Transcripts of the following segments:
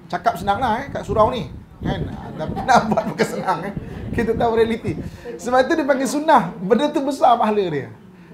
Cakap senang lah kat surau ni. Kan? Tapi nak buat bukan senang. Kita tahu realiti. Sebab itu dia panggil sunnah. Benda tu besar pahala dia.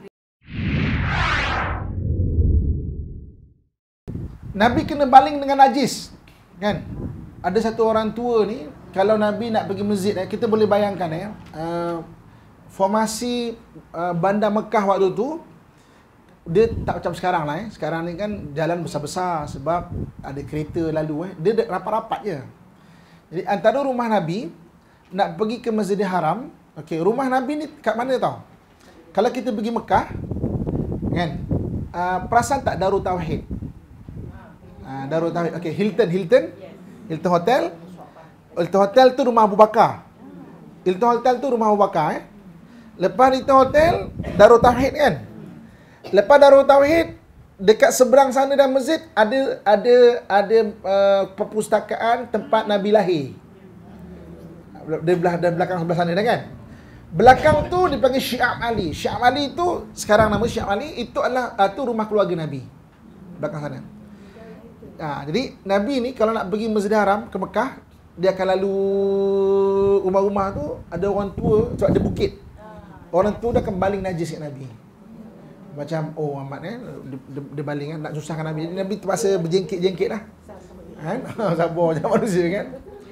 Nabi kena baling dengan najis. Kan? Ada satu orang tua ni, kalau Nabi nak pergi masjid, kita boleh bayangkan formasi bandar Mekah waktu tu, dia tak macam sekarang lah. Sekarang ni kan jalan besar-besar sebab ada kereta lalu. Dia rapat-rapat je. Jadi antara rumah Nabi nak pergi ke Masjidil Haram, okey, rumah Nabi ni kat mana tau? Kalau kita pergi Mekah, kan? Perasan tak Darul Tauhid? Darul Tauhid. Okey, Hilton Hotel. Hilton Hotel tu rumah Abu Bakar. Hilton Hotel tu rumah Abu Bakar. Lepas Hilton Hotel, Darul Tauhid kan? Lepas Darul Tauhid, dekat seberang sana dan masjid ada perpustakaan tempat Nabi lahir. Di belakang sebelah sana dah kan. Belakang tu dipanggil Syi'ab Ali. Syi'ab Ali tu sekarang nama Syi'ab Ali, itu adalah tu rumah keluarga Nabi. Belakang sana. Jadi Nabi ni kalau nak pergi Masjidil Haram ke Mekah, dia akan lalu rumah-rumah tu, ada orang tua sebab ada bukit. Orang tua dah akan baling najis kat Nabi. Macam Ahmad dia baling kan, nak susahkan Nabi. Jadi Nabi terpaksa berjengkit-jengkit lah. Kan? Sabar macam manusia kan.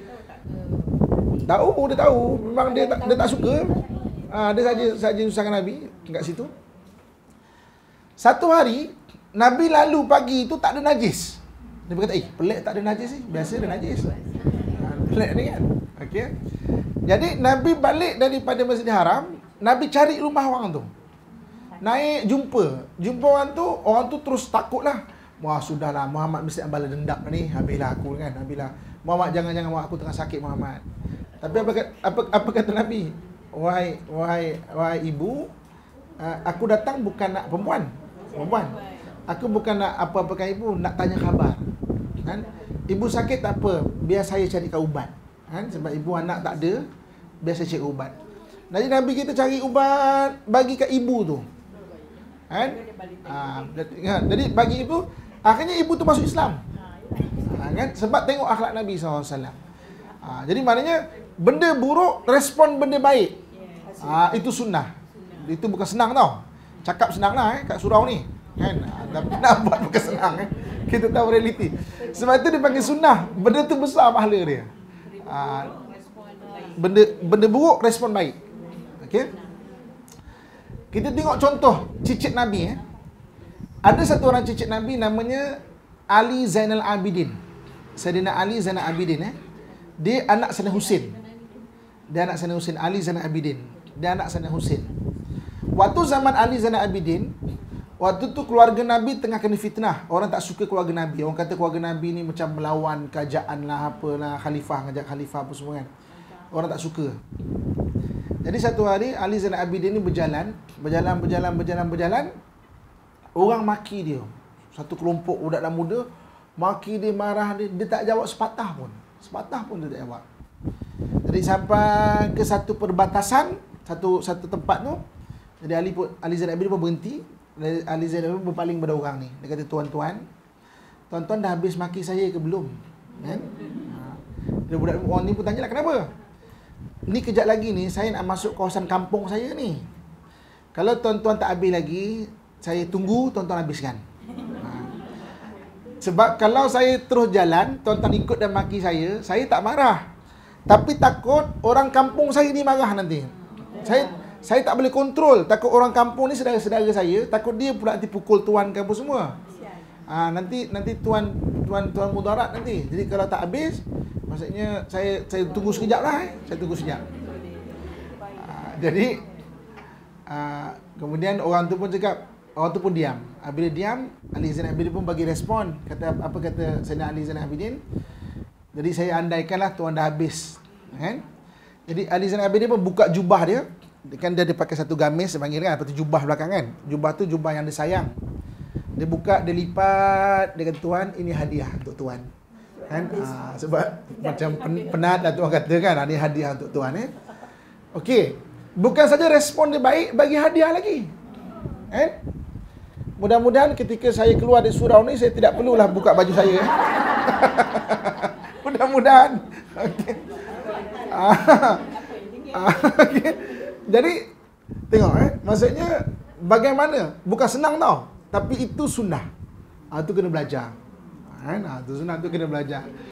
Dia tahu. Memang dia tak suka. Dia saja susahkan Nabi kat situ. Satu hari Nabi lalu pagi tu tak ada najis. Dia berkata, pelik tak ada najis ni. Biasa ada najis. Pelik ni kan. Okey. Jadi Nabi balik daripada Masjidil Haram, Nabi cari rumah orang tu. Naik jumpa orang tu terus takut lah. Wah, sudahlah, Muhammad mesti balas dendam ni. Habislah aku kan. Muhammad jangan buat aku tengah sakit, Muhammad. Tapi apa kata Nabi? Wahai ibu, aku datang bukan nak perempuan. Aku bukan nak apa-apakan ibu, nak tanya khabar. Kan? Ibu sakit tak apa, biar saya carikan ubat. Kan? Sebab ibu anak tak ada, biar saya cari ubat. Jadi Nabi kita cari ubat bagi kat ibu tu. Kan? Jadi bagi ibu, akhirnya ibu tu masuk Islam. Kan? Sebab tengok akhlak Nabi SAW. Jadi maknanya benda buruk respon benda baik. Itu sunnah. Itu bukan senang tau. Cakap senang lah kat surau ni. Kan? Tapi nak buat bukan senang. Kita tahu realiti. Sebab itu dia panggil sunnah. Benda tu besar pahala dia. Benda buruk respon baik. Okey. Kita tengok contoh cicit Nabi. Ada satu orang cicit Nabi namanya Ali Zainal Abidin. Sayyidina Ali Zainal Abidin. Dia anak Sayyidina Husin. Ali Zainal Abidin. Dia anak Sayyidina Husin. Waktu zaman Ali Zainal Abidin, waktu tu keluarga Nabi tengah kena fitnah. Orang tak suka keluarga Nabi. Orang kata keluarga Nabi ni macam melawan kerajaan lah, apalah, khalifah, ngajak khalifah apa semua kan. Orang tak suka. Jadi satu hari Ali Zainal Abidin ni berjalan. Orang maki dia. Satu kelompok budak dan muda maki dia, marah dia. Dia tak jawab sepatah pun dia tak jawab. Jadi sampai ke satu perbatasan, satu tempat tu. Jadi Ali Zainal Abidin pun berhenti. Ali Zainal Abidin berpaling pada orang ni. Dia kata, tuan-tuan dah habis maki saya ke belum? Kan? Dia budak orang ni pun tanyalah, kenapa? Ni kejap lagi ni saya nak masuk kawasan kampung saya ni. Kalau tuan-tuan tak habis lagi, saya tunggu tuan-tuan habiskan. Sebab kalau saya terus jalan, tuan-tuan ikut dan maki saya tak marah. Tapi takut orang kampung saya ni marah nanti. Saya tak boleh kontrol. Takut orang kampung ni saudara-saudara saya, takut dia pula nanti pukul tuan ke apa semua. Nanti tuan mudarat nanti. Jadi kalau tak habis, maksudnya saya tunggu sekejap lah. Saya tunggu sekejap. Jadi kemudian orang tu pun cakap, orang tu pun diam. Bila diam, Ali Zainal Abidin pun bagi respon. Apa kata Sayyidina Ali Zainal Abidin? Jadi saya andaikanlah tuan dah habis. Kan? Jadi Ali Zainal Abidin pun buka jubah dia. Kan dia pakai satu gamis, dia panggil kan, seperti jubah belakang kan. Jubah tu jubah yang dia sayang. Dia buka, dia lipat, dia kata, tuan, ini hadiah untuk tuan. Kan? Sebab macam penat lah tuan kata kan, ini hadiah untuk tuan. Okey. Bukan saja respon dia baik, bagi hadiah lagi. Mudah-mudahan ketika saya keluar dari surau ni, saya tidak perlulah buka baju saya. mudah-mudahan. Okey. Okey. Jadi tengok maksudnya bagaimana? Bukan senang tau, tapi itu sunnah. Itu kena belajar. Itu sunnah, tu kena belajar.